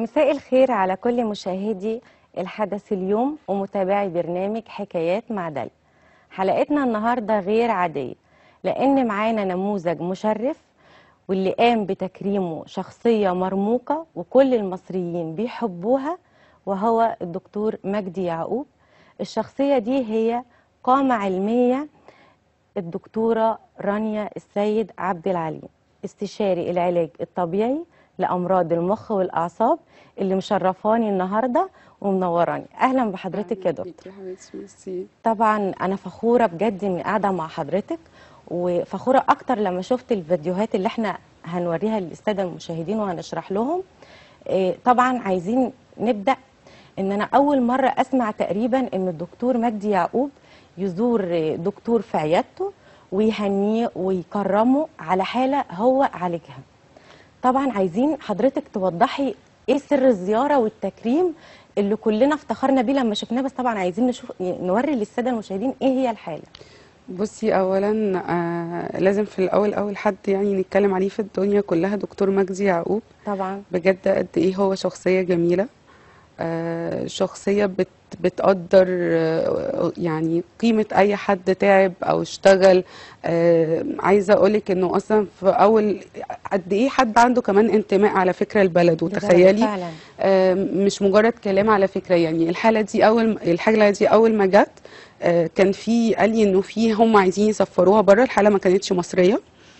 مساء الخير على كل مشاهدي الحدث اليوم ومتابعي برنامج حكايات مع داليا. حلقتنا النهارده غير عادية لأن معانا نموذج مشرف واللي قام بتكريمه شخصية مرموقة وكل المصريين بيحبوها، وهو الدكتور مجدي يعقوب. الشخصية دي هي قامة علمية الدكتورة رانيا السيد عبد العليم، استشاري العلاج الطبيعي لأمراض المخ والأعصاب، اللي مشرفاني النهاردة ومنوراني. أهلا بحضرتك يا دكتور. يا حبيبتي ميرسي. طبعا أنا فخورة بجد إني قاعدة مع حضرتك، وفخورة أكتر لما شفت الفيديوهات اللي احنا هنوريها للسادة المشاهدين وهنشرح لهم. طبعا عايزين نبدأ إن أنا أول مرة أسمع تقريبا إن الدكتور مجدي يعقوب يزور دكتور في عيادته ويهنيه ويكرمه على حالة هو عالجها. طبعا عايزين حضرتك توضحي ايه سر الزيارة والتكريم اللي كلنا افتخرنا بيه لما شفناه، بس طبعا عايزين نشوف نوري للسادة المشاهدين ايه هي الحالة. بصي اولا لازم في الاول اول حد يعني نتكلم عليه في الدنيا كلها دكتور مجدي يعقوب. طبعا بجد قد ايه هو شخصية جميلة، شخصية بتقدر يعني قيمة أي حد تعب أو اشتغل. عايزة أقولك إنه أصلا في أول قد إيه حد عنده كمان انتماء على فكرة البلد، وتخيلي مش مجرد كلام على فكرة. يعني الحالة دي أول ما جت كان في قال لي إنه في هم عايزين يسفروها بره. الحالة ما كانتش مصرية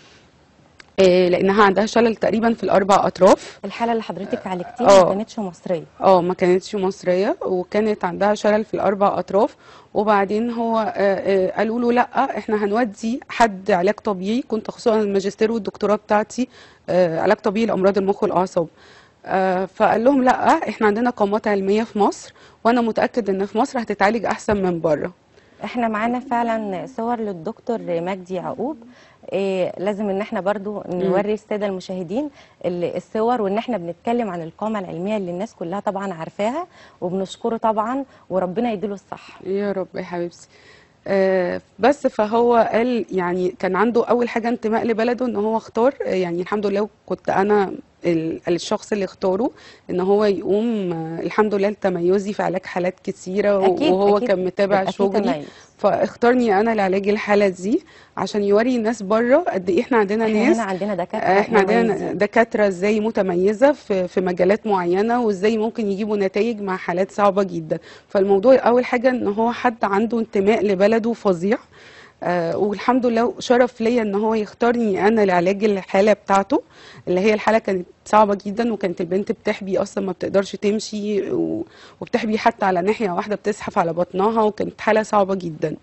لانها عندها شلل تقريبا في الاربع اطراف. الحاله اللي حضرتك عالجتيها ما كانتش مصريه. ما كانتش مصريه، وكانت عندها شلل في الاربع اطراف. وبعدين هو قالوا له لا، احنا هنودي حد علاج طبيعي. كنت خصوصا الماجستير والدكتوراه بتاعتي علاج طبيعي لامراض المخ والاعصاب. فقال لهم لا، احنا عندنا قامات علميه في مصر، وانا متاكد ان في مصر هتتعالج احسن من بره. احنا معانا فعلا صور للدكتور مجدي يعقوب. لازم ان احنا برضو نوري الساده المشاهدين الصور، وان احنا بنتكلم عن القامه العلميه اللي الناس كلها طبعا عارفاها، وبنشكره طبعا وربنا يديله الصحه. يا رب يا حبيبتي. بس فهو قال يعني كان عنده اول حاجه انتماء لبلده، ان هو اختار يعني الحمد لله كنت انا الشخص اللي اختاره ان هو يقوم الحمد لله لتميزي في علاج حالات كتيره. أكيد وهو أكيد كان متابع شغلي، فاختارني انا لعلاج الحاله دي عشان يوري الناس بره قد ايه احنا عندنا ناس. هنا عندنا دكاتره، احنا عندنا دكاتره ازاي متميزه في مجالات معينه، وازاي ممكن يجيبوا نتائج مع حالات صعبه جدا. فالموضوع اول حاجه ان هو حد عنده انتماء لبلده فظيع. والحمد لله شرف ليا ان هو يختارني انا لعلاج الحاله بتاعته، اللي هي الحاله كانت صعبه جدا، وكانت البنت بتحبي اصلا ما بتقدرش تمشي، وبتحبي حتى على ناحيه واحده بتزحف على بطنها، وكانت حاله صعبه جدا.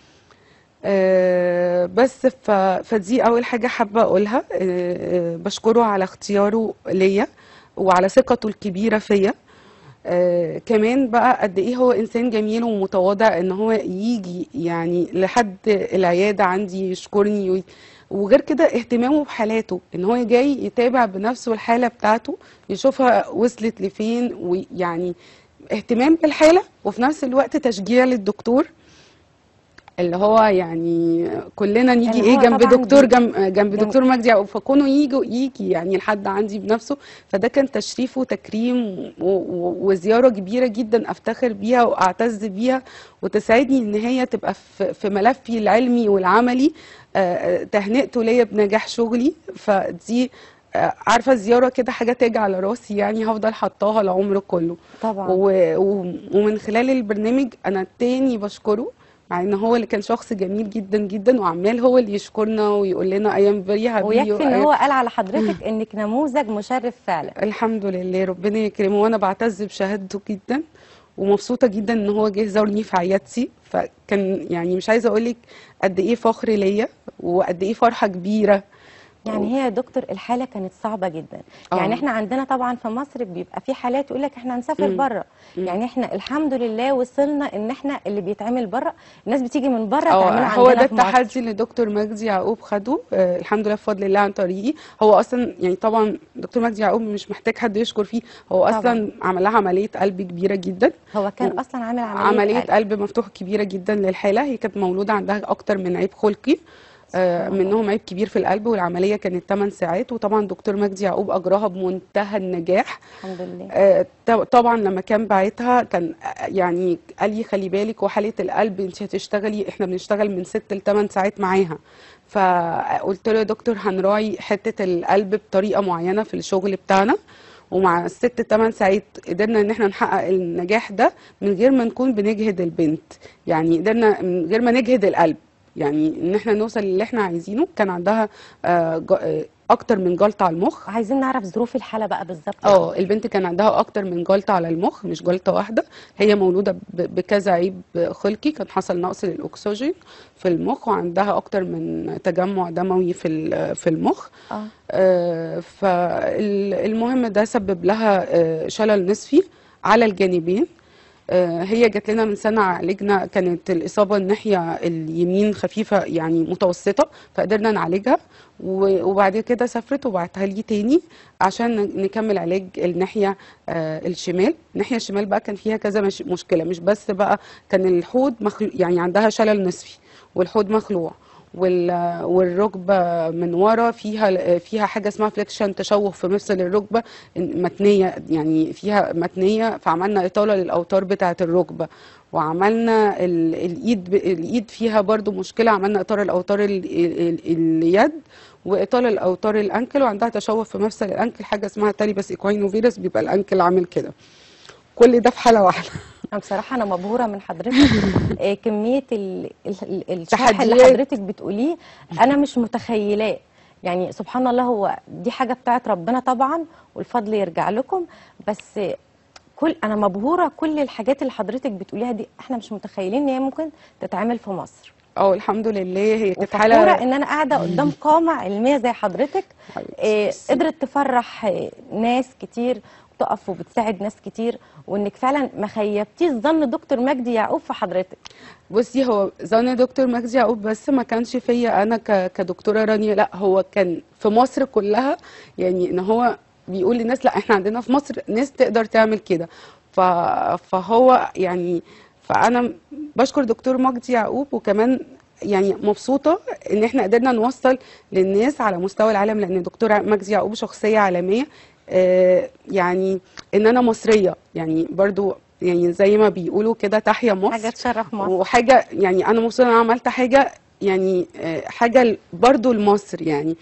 بس فدي اول حاجه حابه اقولها. بشكره على اختياره ليا وعلى ثقته الكبيره فيا. كمان بقى قد ايه هو انسان جميل ومتواضع، ان هو يجي يعني لحد العياده عندي يشكرني. وغير كده اهتمامه بحالاته، ان هو جاي يتابع بنفسه الحاله بتاعته، يشوفها وصلت لفين، ويعني اهتمام بالحاله وفي نفس الوقت تشجيع للدكتور، اللي هو يعني كلنا نيجي يعني ايه جنب دكتور جنب دكتور مجدي يعقوب، فكونه يجي يعني لحد عندي بنفسه. فده كان تشريف وتكريم وزياره كبيره جدا افتخر بيها واعتز بيها، وتساعدني ان هي تبقى في ملفي العلمي والعملي تهنئته ليا بنجاح شغلي. فدي عارفه الزياره كده حاجه تاج على راسي، يعني هفضل حطاها العمر كله طبعا. ومن خلال البرنامج انا تاني بشكره، مع ان هو اللي كان شخص جميل جدا جدا، وعمال هو اللي يشكرنا ويقول لنا ايام فيري هابي. ويكفي ان هو قال على حضرتك انك نموذج مشرف فعلا. الحمد لله ربنا يكرمه، وانا بعتز بشهادته جدا، ومبسوطه جدا ان هو جه زارني في عيادتي. فكان يعني مش عايزه اقول لك قد ايه فخر ليا وقد ايه فرحه كبيره. يعني هي يا دكتور الحاله كانت صعبه جدا. يعني احنا عندنا طبعا في مصر بيبقى في حالات يقول لك احنا هنسافر بره. يعني احنا الحمد لله وصلنا ان احنا اللي بيتعمل بره الناس بتيجي من بره تعملها عندنا. هو ده التحدي اللي دكتور مجدي يعقوب خده الحمد لله بفضل الله عن طريقي. هو اصلا يعني طبعا دكتور مجدي يعقوب مش محتاج حد يشكر فيه، هو اصلا عمل لها عمليه قلب كبيره جدا. هو كان اصلا عامل عمليه قلب مفتوح كبيره جدا للحاله. هي كانت مولوده عندها اكتر من عيب خلقي، منهم عيب كبير في القلب، والعمليه كانت 8 ساعات، وطبعا دكتور مجدي يعقوب اجراها بمنتهى النجاح. الحمد لله. طبعا لما كان باعتها كان يعني قال لي خلي بالك، وحاله القلب انت هتشتغلي، احنا بنشتغل من 6 ل 8 ساعات معاها. فقلت له يا دكتور هنراعي حته القلب بطريقه معينه في الشغل بتاعنا، ومع الست 8 ساعات قدرنا ان احنا نحقق النجاح ده من غير ما نكون بنجهد البنت. يعني قدرنا من غير ما نجهد القلب، يعني ان احنا نوصل للي احنا عايزينه. كان عندها اكتر من جلطه على المخ. عايزين نعرف ظروف الحالة بقى بالظبط يا دكتور. البنت كان عندها اكتر من جلطه على المخ، مش جلطه واحده. هي مولوده بكذا عيب خلقي، كان حصل نقص للاكسجين في المخ، وعندها اكتر من تجمع دموي في المخ. فالمهم ده سبب لها شلل نصفي على الجانبين. هي جات لنا من سنة عالجنا، كانت الإصابة الناحية اليمين خفيفة يعني متوسطة، فقدرنا نعالجها. وبعد كده سافرت وبعتها لي تاني عشان نكمل علاج الناحية الشمال. الناحية الشمال بقى كان فيها كذا مشكلة، مش بس بقى كان الحوض يعني عندها شلل نصفي والحوض مخلوع، والركبه من ورا فيها حاجه اسمها فليكشن، تشوه في مفصل الركبه متنيه، يعني فيها متنيه. فعملنا اطاله للاوتار بتاعه الركبه، وعملنا الايد فيها برضو مشكله، عملنا اطاله الاوتار اليد واطاله الاوتار الانكل، وعندها تشوه في مفصل الانكل حاجه اسمها تاليبس ايكوينوفيروس، بيبقى الانكل عامل كده. كل ده في حاله واحده. بصراحة أنا مبهورة من حضرتك. كمية الشرح اللي تحديات. حضرتك بتقوليه أنا مش متخيلاه. يعني سبحان الله، هو دي حاجة بتاعت ربنا طبعا، والفضل يرجع لكم. بس أنا مبهورة، كل الحاجات اللي حضرتك بتقوليها دي احنا مش متخيلين إن هي ممكن تتعمل في مصر. الحمد لله. هي كانت وفخورة حاله إن أنا قاعدة قدام قامة علمية زي حضرتك. قدرت تفرح ناس كتير، وتقف وبتساعد ناس كتير، وانك فعلا ما خيبتيش ظن دكتور مجدي يعقوب في حضرتك. بصي، هو ظن دكتور مجدي يعقوب بس ما كانش فيا انا كدكتوره رانيا، لا هو كان في مصر كلها. يعني ان هو بيقول للناس لا احنا عندنا في مصر ناس تقدر تعمل كده. فهو يعني، فانا بشكر دكتور مجدي يعقوب، وكمان يعني مبسوطه ان احنا قدرنا نوصل للناس على مستوى العالم، لان دكتور مجدي يعقوب شخصيه عالميه. يعني ان انا مصريه يعني برضو، يعني زي ما بيقولوا كده تحيا مصر. حاجة تشرف مصر. وحاجه يعني انا مبسوطه ان انا عملت حاجه، يعني حاجه برضو لمصر، يعني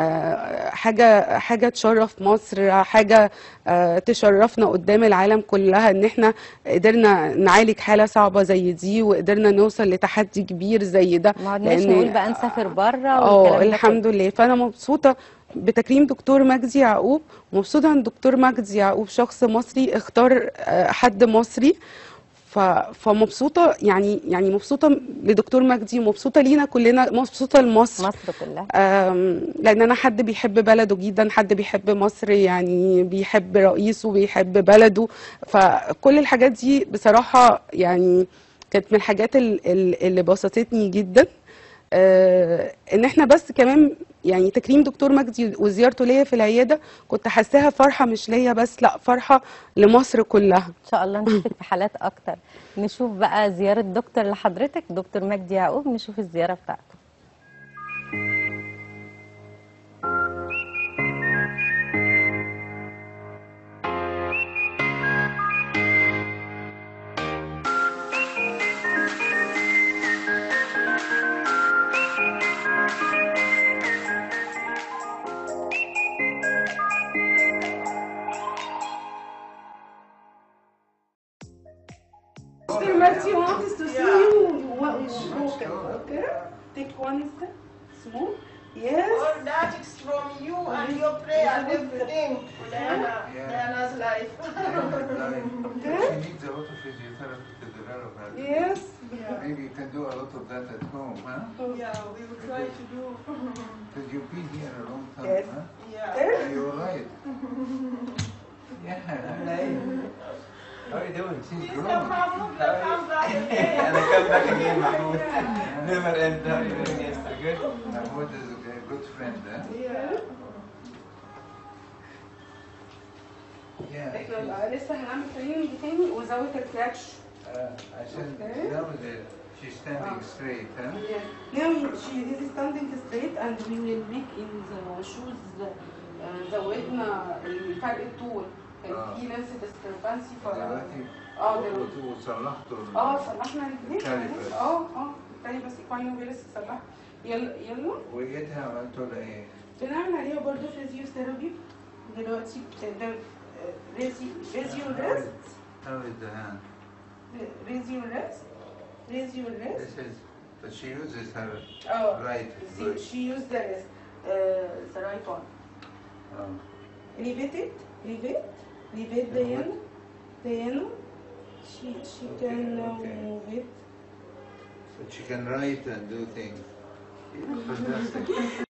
حاجه تشرف مصر، حاجه تشرفنا قدام العالم كلها، ان احنا قدرنا نعالج حاله صعبه زي دي، وقدرنا نوصل لتحدي كبير زي ده. ما عدناش نقول لان بقى نسافر بره والكلام ده الحمد كله. لله. فانا مبسوطه بتكريم دكتور مجدي يعقوب، مبسوطه ان دكتور مجدي يعقوب شخص مصري اختار حد مصري. فمبسوطه، يعني مبسوطه لدكتور مجدي، مبسوطه لينا كلنا، مبسوطه لمصر. مصر كلها. لان انا حد بيحب بلده جدا، حد بيحب مصر، يعني بيحب رئيسه، بيحب بلده. فكل الحاجات دي بصراحه يعني كانت من الحاجات اللي بسطتني جدا. ان احنا بس كمان يعني تكريم دكتور مجدي وزيارته ليا في العياده كنت حاساها فرحه مش ليا بس، لا فرحه لمصر كلها. ان شاء الله نشوفك في حالات اكتر. نشوف بقى زيارة دكتور لحضرتك، دكتور مجدي يعقوب، نشوف الزيارة بتاعته. Mr. Matthew wants to see you. What is broken? Okay. Take one step. Small. Yes. All that is from you and your prayer and everything. Diana's life. Okay. She needs a lot of physiotherapy to develop her. Yes. Maybe you can do a lot of that at home, huh? Yeah, we will try to do. Because you've been here a long time, Yes. huh? Yeah. Are you alright? Yeah. How are you doing? She's It's no growing. problem. We'll come back again. And I come back again, Mahmoud. Never end. How are you doing, Esther? Good? Mahmoud is a good friend, huh? Yeah. Yeah. احنا لسه هنعمل تريننج تاني وزاويه الكراتش. عشان Okay. now the She's standing straight, huh? Yes. Now she is standing straight and we will make in the shoes the ودن الفرق الطول. كان في ناس discrepancy دلوقتي دلوقتي وصلحتوا صلحنا الاثنين. الكاليبرز. الكاليبرز ايكوالي ولسه صلحنا. يلا وجيتها عملتوا لها ايه؟ بنعمل عليها برضه فيزيوثيرابي دلوقتي. ده ريزيو ريست. How is the hand? ريزيو ريست. This is, but she uses her right See, foot. she used the right one. Elevate it, elevate the yellow. She can move it. But she can write and do things. Fantastic.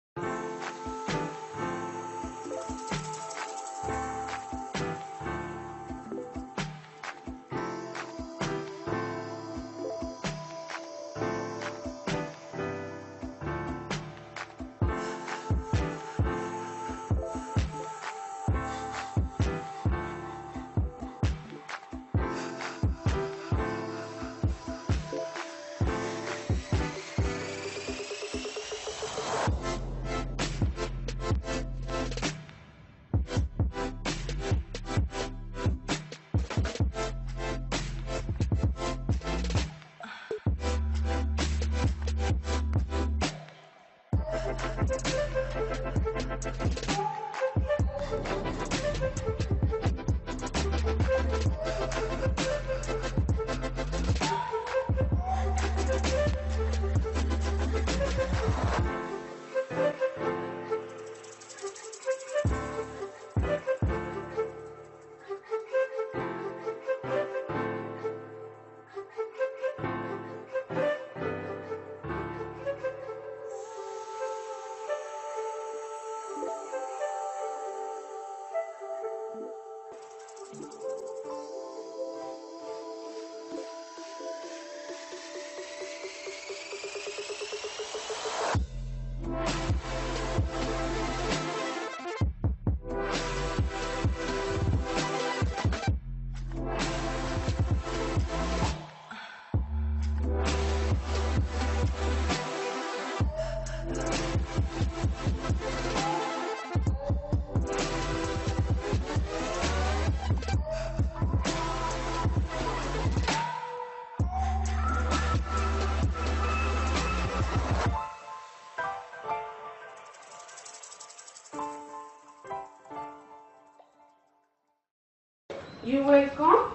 You will come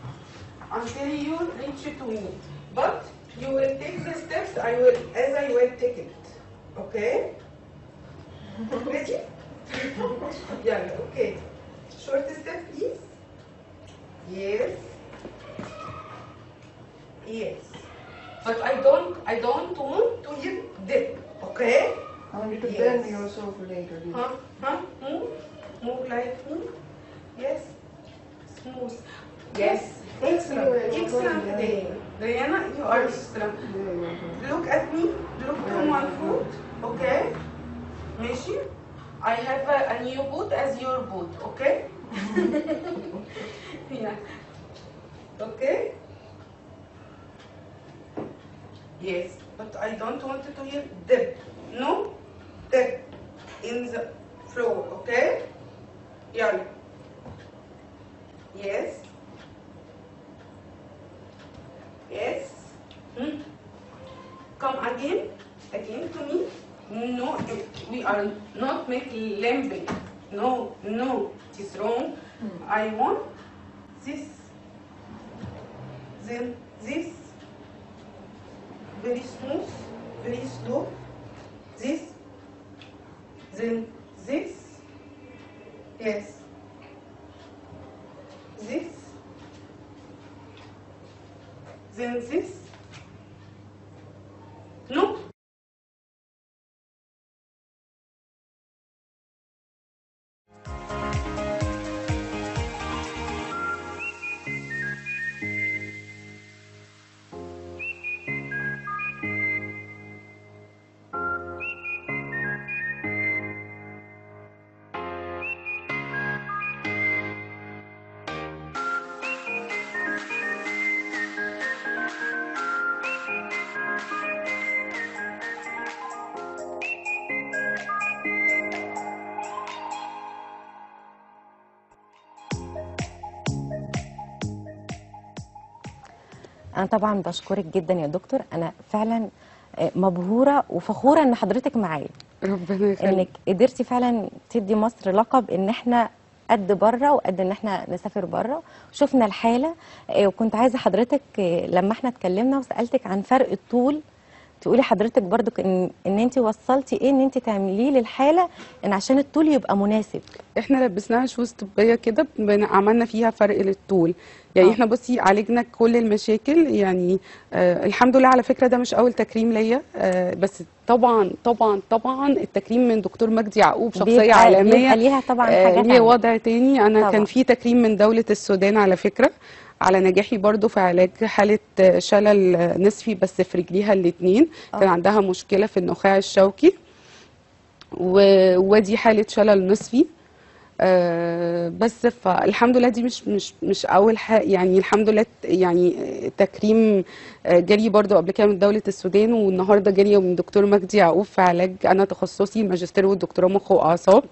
until you reach to me, but you will take the steps as I will take it. Okay? Ready? Yeah. Okay. Short step, please. Yes. Yes. But I don't want to hit dip. Okay? I want you to Yes. bend yourself later. Move like me. Yes. Smooth. Yes. Excellent day. Diana, you are excellent. Look at me. Look to my foot. Okay? ماشي? I have a new boot as your boot. Okay? Yeah. Okay? Yes. But I don't want to hear dip. No? Dip in the floor. Okay? يلا. Yes. Yes. Come again to me. No, we are not making limping. No, it is wrong. I want this, then this, very smooth, very slow. This, then this. Yes. This, then this. No. انا طبعا بشكرك جدا يا دكتور، انا فعلا مبهوره وفخوره ان حضرتك معايا، ربنا يخليك. انك قدرتي فعلا تدي مصر لقب ان احنا قد بره وقد ان احنا نسافر بره. شفنا الحاله، وكنت عايزه حضرتك لما احنا اتكلمنا وسالتك عن فرق الطول تقولي حضرتك برضو ان انت وصلتي ايه ان انت تعمليه للحاله ان عشان الطول يبقى مناسب. احنا لبسناها شوز طبيه كده، عملنا فيها فرق للطول. يعني احنا بصي عالجنا كل المشاكل يعني. الحمد لله. على فكره ده مش اول تكريم ليا، بس طبعا طبعا طبعا التكريم من دكتور مجدي يعقوب شخصيه عالميه، بيبقى ليها طبعا حاجه ليه تانية. وضع تاني. انا طبعا. كان في تكريم من دوله السودان على فكره على نجاحي برضو في علاج حالة شلل نصفي بس في رجليها الاتنين. كان عندها مشكلة في النخاع الشوكي ودي حالة شلل نصفي. بس فالحمد لله دي مش اول حاجه يعني. الحمد لله يعني تكريم جالي برضو قبل كده من دوله السودان، والنهارده جالي من دكتور مجدي يعقوب في علاج انا تخصصي الماجستير والدكتوراه مخ واعصاب.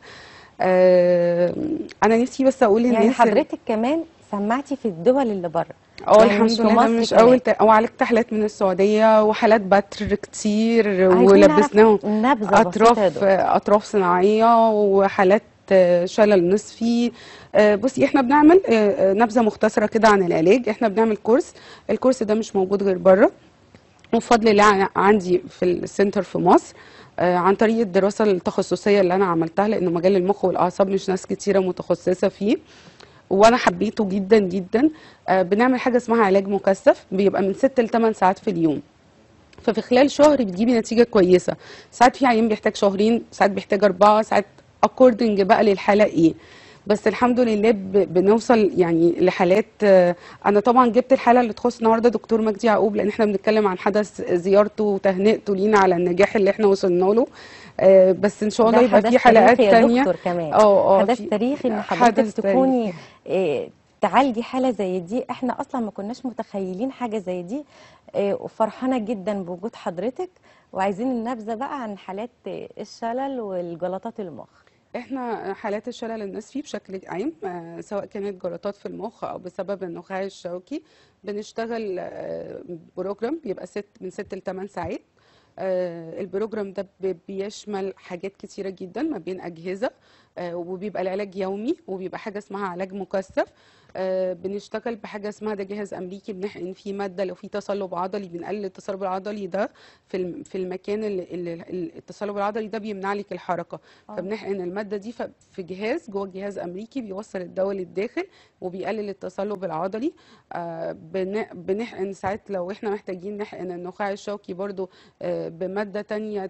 انا نفسي بس اقول للناس يعني حضرتك كمان سمعتي في الدول اللي بره. يعني الحمد لله ده مش اول او عالجت حالات من السعوديه وحالات بتر كتير ولبسناهم اطراف صناعيه وحالات شلل نصفي. بصي احنا بنعمل نبذه مختصره كده عن العلاج. احنا بنعمل الكورس ده مش موجود غير بره، وبفضل الله عندي في السنتر في مصر عن طريق الدراسه التخصصيه اللي انا عملتها، لانه مجال المخ والاعصاب مش ناس كتيره متخصصه فيه، وانا حبيته جدا جدا. بنعمل حاجه اسمها علاج مكثف، بيبقى من 6 ل 8 ساعات في اليوم، ففي خلال شهر بتجيبي نتيجه كويسه. ساعات في عيان بيحتاج شهرين، ساعات بيحتاج 4 ساعات، اكوردنج بقى للحاله ايه. بس الحمد لله بنوصل يعني لحالات. انا طبعا جبت الحاله اللي تخص النهارده دكتور مجدي يعقوب، لان احنا بنتكلم عن حدث زيارته وتهنئته لينا على النجاح اللي احنا وصلنا له. بس ان شاء الله يبقى في حلقات تانية. دكتور كمان حدث تاريخي ان حضرتك تكوني تعالجي حاله زي دي. احنا اصلا ما كناش متخيلين حاجه زي دي، وفرحانه جدا بوجود حضرتك. وعايزين النبذه بقى عن حالات الشلل والجلطات المخ. احنا حالات الشلل النصفي بشكل عام سواء كانت جلطات في المخ او بسبب النخاع الشوكي، بنشتغل بروجرام بيبقى من 6 ل 8 ساعات. البروجرام ده بيشمل حاجات كتيرة جدا ما بين أجهزة، وبيبقى العلاج يومي، وبيبقى حاجة اسمها علاج مكثف. بنشتغل بحاجة اسمها ده جهاز أمريكي بنحقن فيه مادة لو في تصلب عضلي، بنقلل التصلب العضلي ده في المكان اللي التصلب العضلي ده بيمنع لك الحركة. فبنحقن المادة دي في جهاز جوه جهاز أمريكي بيوصل الدواء للداخل وبيقلل التصلب العضلي. بنحقن ساعات لو احنا محتاجين نحقن النخاع الشوكي برضو بمادة تانية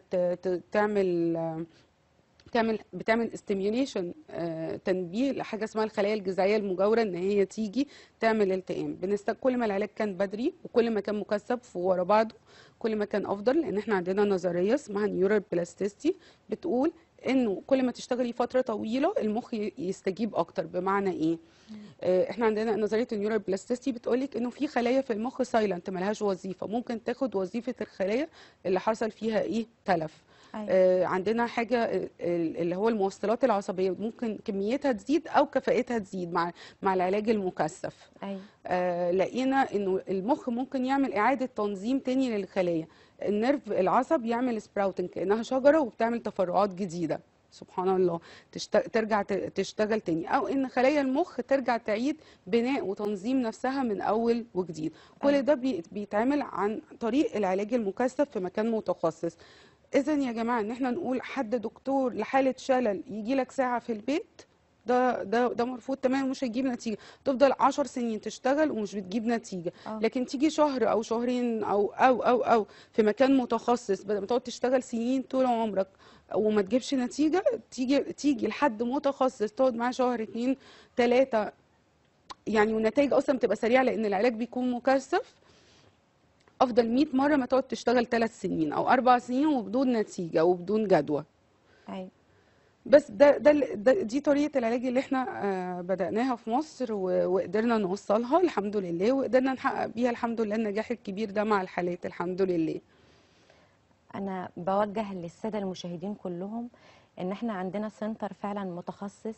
بتعمل استيميوليشن، تنبيه لحاجه اسمها الخلايا الجذعيه المجاوره ان هي تيجي تعمل التئام. كل ما العلاج كان بدري وكل ما كان مكثف ورا بعضه كل ما كان افضل، لان احنا عندنا نظريه اسمها نيورال بلاستيستي بتقول انه كل ما تشتغلي فتره طويله المخ يستجيب اكتر. بمعنى ايه؟ احنا عندنا نظريه النيورال بلاستيستي بتقولك انه في خلايا في المخ سايلنت ملهاش وظيفه، ممكن تاخد وظيفه الخلايا اللي حصل فيها ايه تلف. عندنا حاجه اللي هو الموصلات العصبيه ممكن كميتها تزيد او كفاءتها تزيد مع العلاج المكثف. لقينا انه المخ ممكن يعمل اعاده تنظيم تاني للخلايا. النيرف العصب يعمل سبراوتنج كانها شجره وبتعمل تفرعات جديده، سبحان الله، ترجع تشتغل تاني، او ان خلايا المخ ترجع تعيد بناء وتنظيم نفسها من اول وجديد. كل ده بيتعمل عن طريق العلاج المكثف في مكان متخصص. إذا يا جماعة إن إحنا نقول حد دكتور لحالة شلل يجي لك ساعة في البيت، ده مرفوض تماما، مش هيجيب نتيجة. تفضل 10 سنين تشتغل ومش بتجيب نتيجة. لكن تيجي شهر أو شهرين أو في مكان متخصص، بدل ما تقعد تشتغل سنين طول عمرك وما تجيبش نتيجة، تيجي لحد متخصص تقعد معاه شهر 2 3 يعني، والنتائج أصلا بتبقى سريعة لأن العلاج بيكون مكثف. افضل 100 مره ما تقعد تشتغل 3 سنين او 4 سنين وبدون نتيجه وبدون جدوى. ايوه. بس دي طريقه العلاج اللي احنا بدأناها في مصر وقدرنا نوصلها الحمد لله، وقدرنا نحقق بيها الحمد لله النجاح الكبير ده مع الحالات الحمد لله. انا بوجه للساده المشاهدين كلهم ان احنا عندنا سنتر فعلا متخصص،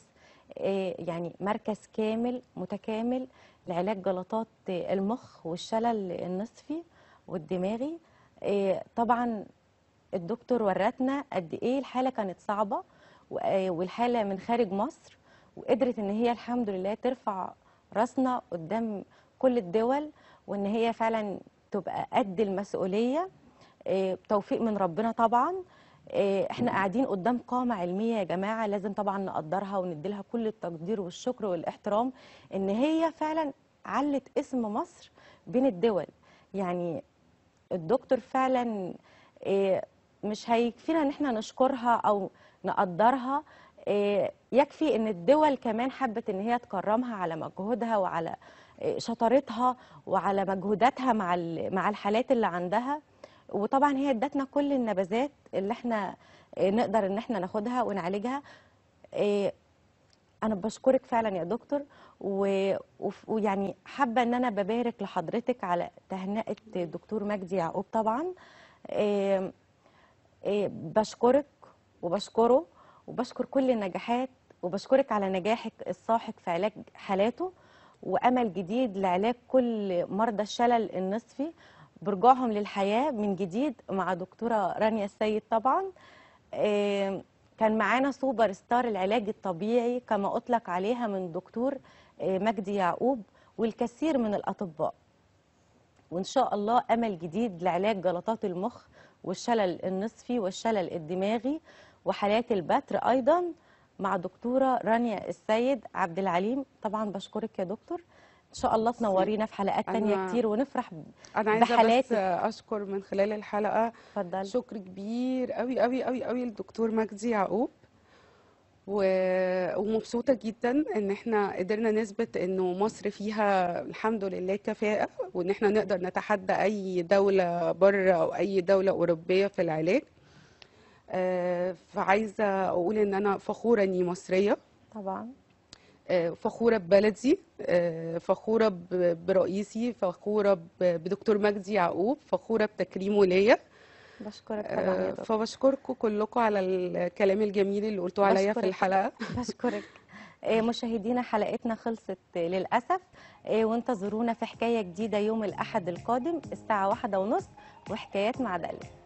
يعني مركز كامل متكامل لعلاج جلطات المخ والشلل النصفي والدماغي. طبعا الدكتور ورتنا قد ايه الحاله كانت صعبه، والحاله من خارج مصر، وقدرت ان هي الحمد لله ترفع راسنا قدام كل الدول، وان هي فعلا تبقى قد المسؤوليه. توفيق من ربنا طبعا. احنا قاعدين قدام قامه علميه يا جماعه، لازم طبعا نقدرها ونديلها كل التقدير والشكر والاحترام، ان هي فعلا علت اسم مصر بين الدول. يعني الدكتور فعلا مش هيكفينا ان احنا نشكرها او نقدرها، يكفي ان الدول كمان حبت ان هي تكرمها على مجهودها وعلى شطارتها وعلى مجهوداتها مع الحالات اللي عندها. وطبعا هي ادتنا كل النبذات اللي احنا نقدر ان احنا ناخدها ونعالجها. انا بشكرك فعلا يا دكتور، ويعني حابه ان انا ببارك لحضرتك على تهنئه الدكتور مجدي يعقوب طبعا. بشكرك وبشكره وبشكر كل النجاحات، وبشكرك على نجاحك الساحق في علاج حالاته، وامل جديد لعلاج كل مرضى الشلل النصفي برجوعهم للحياه من جديد مع دكتوره رانيا السيد طبعا. كان معانا سوبر ستار العلاج الطبيعي كما أطلق عليها من دكتور مجدي يعقوب والكثير من الأطباء. وإن شاء الله أمل جديد لعلاج جلطات المخ والشلل النصفي والشلل الدماغي وحالات البتر أيضا مع دكتورة رانيا السيد عبد العليم. طبعا بشكرك يا دكتور، إن شاء الله تنورينا في حلقات تانية كتير ونفرح انا عايزه بحالاتك. بس اشكر من خلال الحلقه اتفضلي. شكر كبير قوي قوي قوي قوي للدكتور مجدي يعقوب، ومبسوطه جدا ان احنا قدرنا نثبت انه مصر فيها الحمد لله كفاءه، وان احنا نقدر نتحدى اي دوله بره او اي دوله اوروبيه في العلاج. فعايزه اقول ان انا فخوره اني مصريه، طبعا فخورة ببلدي، فخورة برئيسي، فخورة بدكتور مجدي يعقوب، فخورة بتكريمه ليا. بشكرك طبعا يا دكتور. فبشكركم كلكم على الكلام الجميل اللي قلتوه عليا في بشكرك. الحلقة. بشكرك. مشاهدينا حلقتنا خلصت للأسف، وانتظرونا في حكاية جديدة يوم الأحد القادم الساعة 1:30 وحكايات مع داليا.